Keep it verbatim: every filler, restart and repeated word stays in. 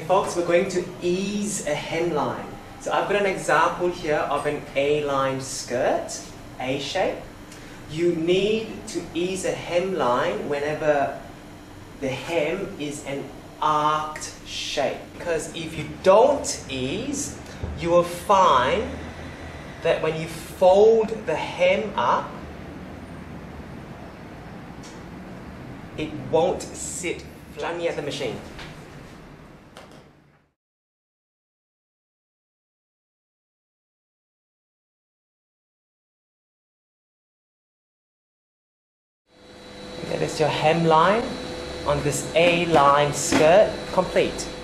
Okay folks, we're going to ease a hemline. So I've got an example here of an A-line skirt, A shape. You need to ease a hemline whenever the hem is an arced shape. Because if you don't ease, you will find that when you fold the hem up, it won't sit flat at the machine. Okay, that's your hemline on this A-line skirt complete.